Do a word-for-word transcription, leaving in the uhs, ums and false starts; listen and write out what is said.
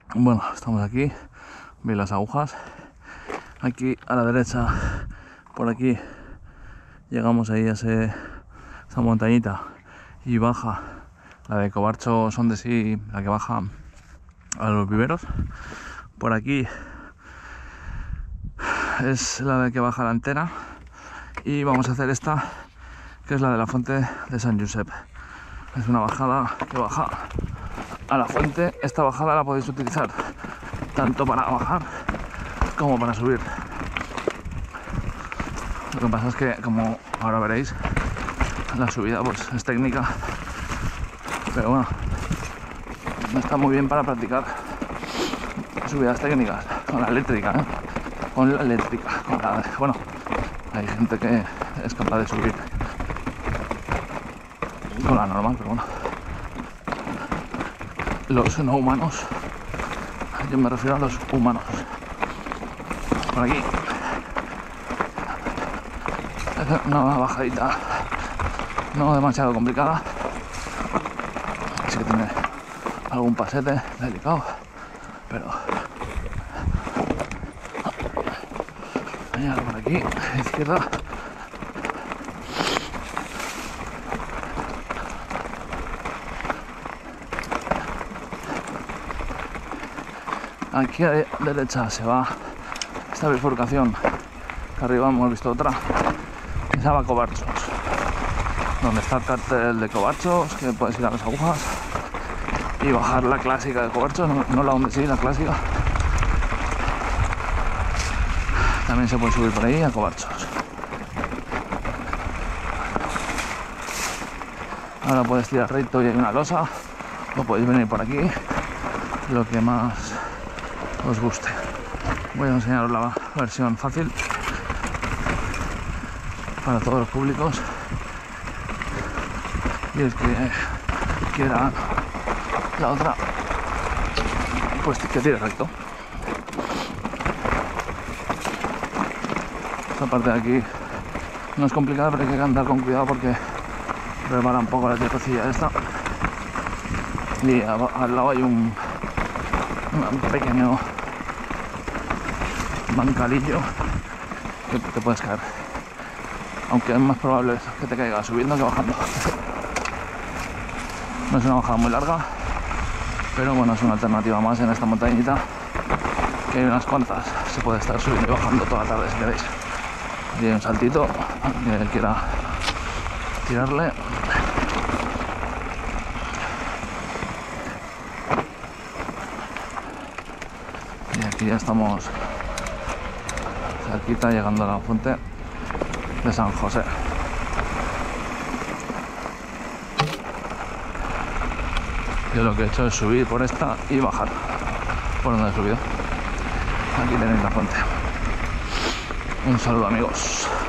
Bueno, estamos aquí, veis las agujas. Aquí a la derecha, por aquí, llegamos ahí a ese, esa montañita y baja la de Covarcho Son de Sí, la que baja a los viveros. Por aquí es la de que baja la Antena y vamos a hacer esta, que es la de la fuente de San Josep. Es una bajada que baja a la fuente. Esta bajada la podéis utilizar tanto para bajar como para subir. Lo que pasa es que, como ahora veréis, la subida pues es técnica, pero bueno, está muy bien para practicar subidas técnicas con la eléctrica, ¿eh? Con la eléctrica, con la, bueno, hay gente que es capaz de subir con la normal, pero bueno, los no humanos, yo me refiero a los humanos. Por aquí es una bajadita no demasiado complicada, así que tiene algún pasete delicado, pero hay algo por aquí a la izquierda. Aquí a la derecha se va esta bifurcación, que arriba hemos visto otra, que se llama Covarchos, donde está el cartel de Covarchos, que puedes ir a las agujas y bajar la clásica de Covarchos, no, no la donde sí, la clásica. También se puede subir por ahí a Covarchos. Ahora puedes tirar recto y hay una losa, o podéis venir por aquí, lo que más os guste. Voy a enseñaros la versión fácil para todos los públicos, y el que quiera la otra pues que tire recto. Esta parte de aquí no es complicada, pero hay que andar con cuidado porque prepara un poco la tierracilla esta, y al lado hay un, un pequeño bancalillo que te puedes caer, aunque es más probable que te caigas subiendo que bajando. No es una bajada muy larga, pero bueno, es una alternativa más en esta montañita, que hay unas cuantas, se puede estar subiendo y bajando toda la tarde si queréis. Y hay un saltito, que quiera tirarle. Y aquí ya estamos cerquita, llegando a la fuente de San José. Yo lo que he hecho es subir por esta y bajar por donde he subido. Aquí tenéis la fuente. Un saludo, amigos.